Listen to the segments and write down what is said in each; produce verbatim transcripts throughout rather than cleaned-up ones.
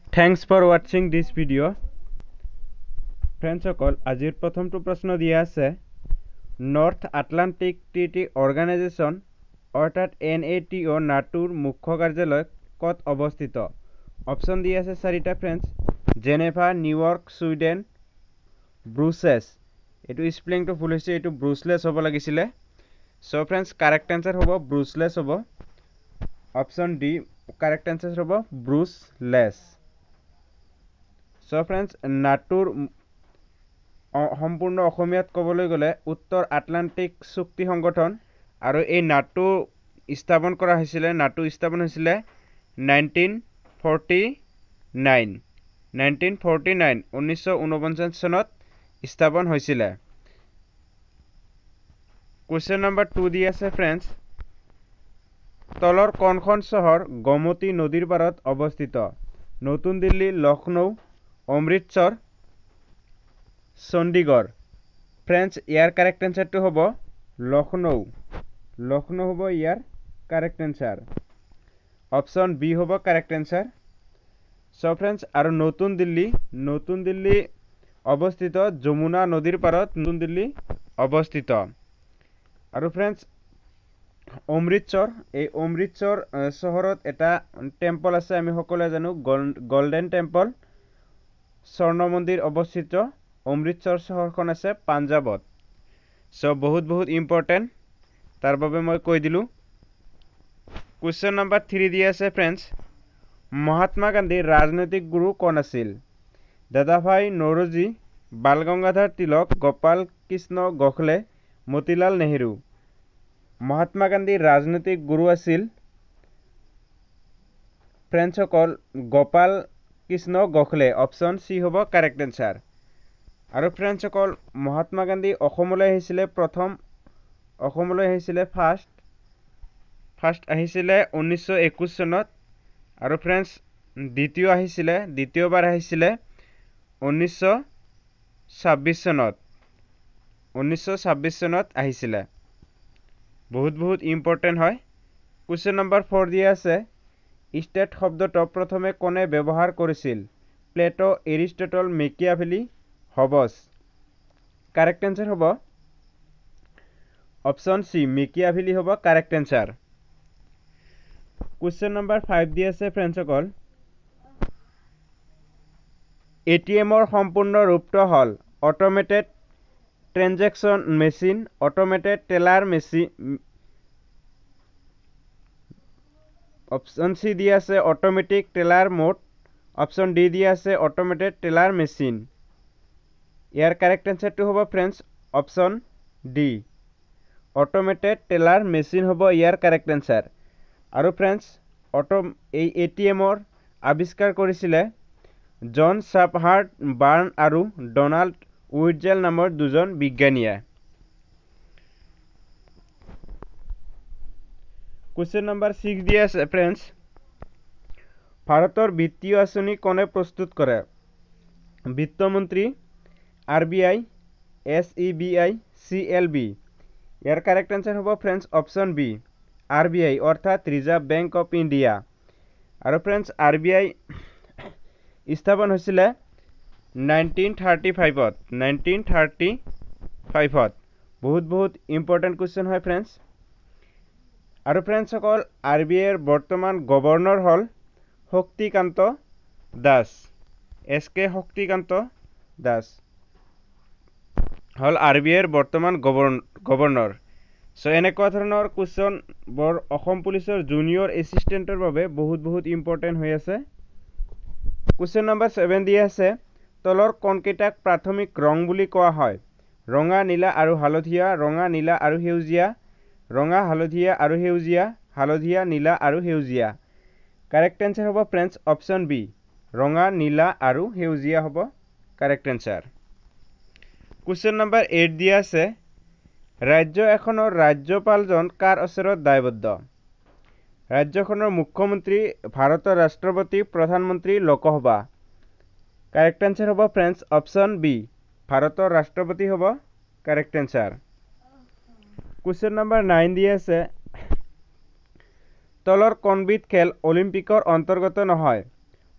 Thanks for watching this video. Friends, সকল আজিৰ প্ৰথমটো প্ৰশ্ন দিয়া আছে নৰ্থ আটলান্টিক ট্ৰিটি অৰ্গানাইজেশ্যন অৰ্থাৎ এন এ টি অ' নাটোৰ মুখ্য কাৰ্যালয় ক'ত অৱস্থিত অপশ্যন দিয়া আছে চাৰিটা friends Geneva New York Sweden Brussels এইটো স্পেলিংটো ভুল হৈছে এইটো ব্ৰুচলেছ হ'ব লাগিছিলে সো ফ্ৰেন্ডছ কাৰেক্ট আনসাৰ হ'ব ব্ৰুচলেছ হ'ব অপশ্যন ডি কাৰেক্ট আনসাৰ হ'ব ব্ৰুচলেছ সো ফ্ৰেন্ডছ নাটোৰ সম্পূৰ্ণ অসমীয়াত ক'বলৈ গ'লে উত্তৰ আটলান্টিক চুক্তি সংগঠন আৰু এই নাটো স্থাপন কৰা হৈছিলে নাটো স্থাপন হৈছিলে nineteen forty nine nineteen forty nine ঊনৈছশ ঊনপঞ্চাছ চনত স্থাপন হৈছিলে কুৱেশ্যন নম্বৰ টু দি আছে ফ্ৰেন্ডছ তলৰ কোনখন চহৰ গোমতী নদীৰ পাৰত অৱস্থিত নতুন দিল্লী লক্ষ্ণৌ অমৃতসৰ চণ্ডীগড় ফ্ৰেন্ডছ ইয়াৰ কাৰেক্ট আনসাৰটো হ'ব লক্ষ্ণৌ লক্ষ্ণৌ হ'ব ইয়াৰ কাৰেক্ট আনসাৰ অপশ্যন বি হ'ব কাৰেক্ট আনসাৰ সো ফ্ৰেন্ডছ আৰু নতুন দিল্লী নতুন দিল্লী অৱস্থিত যমুনা নদীৰ পাৰত নতুন দিল্লী অৱস্থিত আৰু ফ্ৰেন্ডছ অমৃতসৰ এই অমৃতসৰ চহৰত এটা টেম্পল আছে আমি সকলোৱে জানো গোল্ডেন টেম্পল স্বৰ্ণ মন্দিৰ অৱস্থিত অমৃতসৰ চহৰখন আছে পাঞ্জাবত সো বহুত বহুত ইম্পৰ্টেন্ট তাৰ বাবে মই কৈ দিলো কুৱেশ্যন নম্বৰ থ্ৰী দি আছে ফ্ৰেন্ডছ মহাত্মা গান্ধীৰ ৰাজনৈতিক গুৰু কোন আছিল দাদাভাই নৌৰোজী বাল গংগাধৰ তিলক গোপাল কৃষ্ণ গোখলে মতিলাল নেহেৰু মহাত্মা গান্ধীৰ ৰাজনৈতিক গুৰু আছিল ফ্ৰেন্ডসকল গোপাল কৃষ্ণ গোখলে অপশ্যন চি হ'ব কাৰেক্ট আনসাৰ আৰু ফ্ৰেন্ডসকল মহাত্মা গান্ধী অসমলৈ আহিছিলে প্ৰথম অসমলৈ আহিছিলে ফাৰ্ষ্ট ফাৰ্ষ্ট আহিছিলে ঊনৈছশ একৈছ চনত আৰু ফ্ৰেন্ডছ দ্বিতীয় আহিছিলে দ্বিতীয়বাৰ আহিছিলে ঊনৈছশ ছাব্বিছ চনত ঊনৈছশ ছাব্বিছ চনত আহিছিলে বহুত বহুত ইম্পৰ্টেন্ট হয় কুৱেশ্যন নম্বৰ ফ'ৰ দিয়া আছে ষ্টেট শব্দটো প্ৰথমে কোনে ব্যৱহাৰ কৰিছিল Plato Aristotle Machiavelli Hobbes correct answer হ'ব অপশ্যন চি মেকিয়াভেলি হ'ব correct answer question number five দি আছে ফ্ৰেন্ডসকল এটিএমৰ সম্পূৰ্ণ ৰূপটো হ'ল automated transaction machine automated teller machine option C দি আছে automatic teller mode option D দি আছে অট'মেটেড টেলাৰ মেচিন ইয়াৰ কাৰেক্ট আনসাৰটো হ'ব friends option D automated teller machine হ'ব ইয়াৰ কাৰেক্ট আনসাৰ আৰু ফ্ৰেন্ডছ অটো এই এটিএমৰ আৱিষ্কাৰ কৰিছিলে জন চাপহাৰ্ট বাৰ্ণ আৰু ডনাল্ড উইটজেল নামৰ দুজন বিজ্ঞানীয়ে কুৱেশ্যন নম্বৰ ছিক্স দি আছে ফ্ৰেন্ডছ ভাৰতৰ বিত্তীয় আঁচনি কোনে প্ৰস্তুত কৰে বিত্তমন্ত্ৰী R B I S E B I C L B ইয়াৰ কাৰেক্ট আনসাৰ হ'ব friends option B R B I অৰ্থাৎ ৰিজাৰ্ভ বেংক অফ ইণ্ডিয়া আৰু ফ্ৰেন্ডছ আৰ বি আই স্থাপন হৈছিলে নাইনটিন থাৰ্টি ফাইভত নাইনটিন থাৰ্টি ফাইভত বহুত বহুত ইম্পৰ্টেণ্ট কুৱেশ্যন হয় ফ্ৰেন্ডছ আৰু ফ্ৰেন্ডসকল আৰ বি আইৰ বৰ্তমান গভৰ্ণৰ হ'ল শক্তিকান্ত দাস এছ কে শক্তিকান্ত দাস হল আৰ বি আইৰ বৰ্তমান গভৰ্ণৰ সো এনেকুৱা ধৰণৰ কুৱেশ্যন বৰ অসম পুলিচৰ জুনিয়ৰ এছিষ্টেণ্টৰ বাবে বহুত বহুত ইম্পৰ্টেণ্ট হৈ আছে কুৱেশ্যন নম্বৰ ছেভেন দি আছে তলৰ কোনকেইটাক প্ৰাথমিক ৰং বুলি কোৱা হয় ৰঙা নীলা আৰু হালধীয়া ৰঙা নীলা আৰু সেউজীয়া ৰঙা হালধীয়া আৰু সেউজীয়া হালধীয়া নীলা আৰু সেউজীয়া কাৰেক্ট আনসাৰ হ'ব ফ্ৰেন্ডছ অপশ্যন বি ৰঙা নীলা আৰু সেউজীয়া হ'ব correct answer question number eight দিয়া আছে ৰাজ্য এখনৰ ৰাজ্যপালজন কাৰ ওচৰত দায়বদ্ধ ৰাজ্যখনৰ মুখ্যমন্ত্ৰী ভাৰতৰ ৰাষ্ট্ৰপতি প্ৰধানমন্ত্ৰী লোকসভা কাৰেক্ট আনসাৰ হ'ব ফ্ৰেন্ডছ অপশ্যন বি ভাৰতৰ ৰাষ্ট্ৰপতি হ'ব correct answer question number nine দি আছে তলৰ কোনবিধ খেল অলিম্পিকৰ অন্তৰ্গত নহয়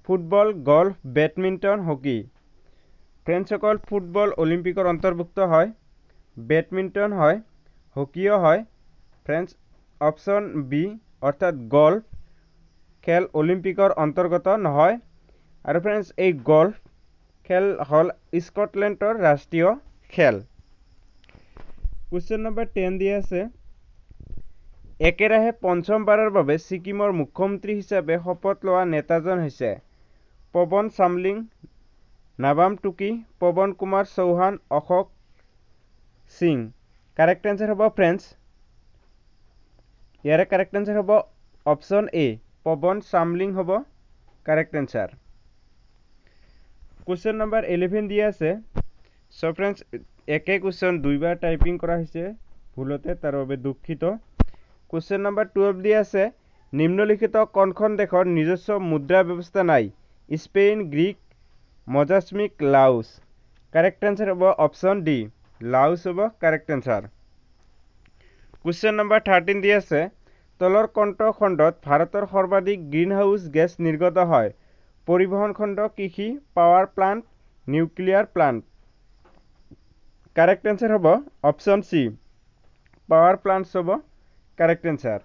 football, golf, badminton, hockey. Friends, football অলিম্পিকৰ অন্তৰ্ভুক্ত হয়, বেডমিণ্টন হয়, হকীও হয়। ফ্ৰেণ্ডছ, অপশ্যন বি অৰ্থাৎ গল্ফ খেল অলিম্পিকৰ অন্তৰ্গত নহয়। আৰু ফ্ৰেণ্ডছ, এই গল্ফ খেল হ'ল স্কটলেণ্ডৰ ৰাষ্ট্ৰীয় খেল। কুৱেশ্যন নম্বৰ টেন দিয়া আছে, একেৰাহে পঞ্চমবাৰৰ বাবে ছিকিমৰ মুখ্যমন্ত্ৰী হিচাপে শপত লোৱা নেতাজন হৈছে পৱন চামলিং, নাবাম টুকি, পৱন কুমাৰ চৌহান, অশোক সিং। কাৰেক্ট এনচাৰ হ'ব ফ্ৰেণ্ডছ, ইয়াৰে কাৰেক্ট এনচাৰ হ'ব অপশ্যন এ, পৱন চামলিং হ'ব correct answer. Question number eleven দিয়া আছে। চ' ফ্ৰেণ্ডছ, একে কুৱেশ্যন দুইবাৰ টাইপিং কৰা হৈছে ভুলতে, তাৰ বাবে দুখিত। কুৱেশ্যন নম্বৰ টুৱেল্ভ দিয়া আছে, নিম্নলিখিত কোনখন দেশৰ নিজস্ব মুদ্ৰা ব্যৱস্থা নাই? Spain, Greek, Mozambique, Laos. Correct answer হ'ব অপশ্যন ডি, লাওছ হ'ব correct answer. Question number thirteen দিয়া আছে, তলৰ কোনটো খণ্ডত ভাৰতৰ সৰ্বাধিক গ্ৰীণহাউচ গেছ নিৰ্গত হয়? পৰিবহণ খণ্ড, কৃষি, power plant, nuclear plant. Correct answer হ'ব অপশ্যন চি, পাৱাৰ প্লাণ্টছ হ'ব correct answer.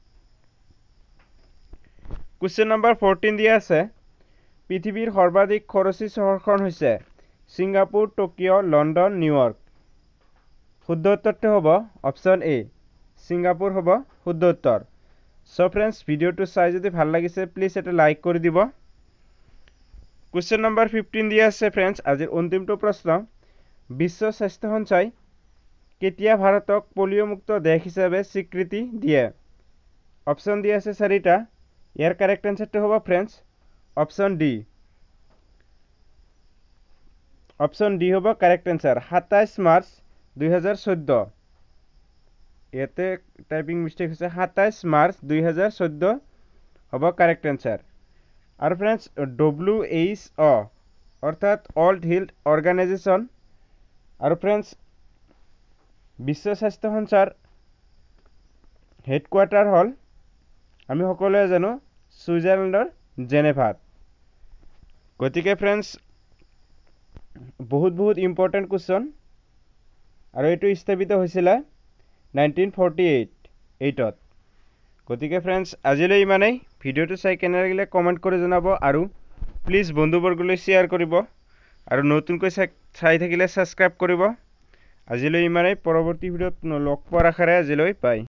Question number fourteen দিয়া আছে, পৃথিৱীৰ সৰ্বাধিক খৰচী চহৰখন হৈছে ছিংগাপুৰ, টকিঅ', লণ্ডন, নিউয়ৰ্ক। শুদ্ধ উত্তৰটো হ'ব অপশ্যন এ, ছিংগাপুৰ হ'ব শুদ্ধ উত্তৰ। চ' ফ্ৰেণ্ডছ, ভিডিঅ'টো চাই যদি ভাল লাগিছে প্লিজ এটা লাইক কৰি দিব। কুৱেশ্যন নম্বৰ ফিফটিন দিয়া আছে ফ্ৰেণ্ডছ, আজিৰ অন্তিমটো প্ৰশ্ন, বিশ্ব স্বাস্থ্য সংস্থাই কেতিয়া ভাৰতক পলিঅ'মুক্ত দেশ হিচাপে স্বীকৃতি দিয়ে? অপশ্যন দিয়া আছে চাৰিটা, ইয়াৰ কাৰেক্ট এনচাৰটো হ'ব friends option D, option D হ'ব কাৰেক্ট এনচাৰ, সাতাইছ মাৰ্চ দুই হাজাৰ চৈধ্য। ইয়াতে টাইপিং মিষ্টেক হৈছে, সাতাইছ মাৰ্চ দুই হাজাৰ চৈধ্য হ'ব কাৰেক্ট এনচাৰ। আৰু ফ্ৰেণ্ডছ, ডব্লিউ এইচ অ' অৰ্থাৎ ৱৰ্ল্ড হেল্থ অৰ্গেনাইজেশ্যন আৰু ফ্ৰেণ্ডছ, বিশ্ব স্বাস্থ্য সংস্থাৰ হেডকোৱাৰ্টাৰ হ'ল আমি সকলোৱে জানো ছুইজাৰলেণ্ডৰ জেনেভাত। গতিকে ফ্ৰেণ্ডছ, বহুত বহুত ইম্পৰ্টেণ্ট কুৱেশ্যন, আৰু এইটো স্থাপিত হৈছিলে নাইনটিন ফৰ্টি এইট এইটত। গতিকে ফ্ৰেণ্ডছ, আজিলৈ ইমানেই। ভিডিঅ'টো চাই কেনে লাগিলে কমেণ্ট কৰি জনাব, আৰু প্লিজ বন্ধুবৰ্গলৈ শ্বেয়াৰ কৰিব, আৰু নতুনকৈ চাই চাই থাকিলে ছাবস্ক্ৰাইব কৰিব। আজিলৈ ইমানেই, পৰৱৰ্তী ভিডিঅ'ত লগ পোৱাৰ আশাৰে আজিলৈ বাই।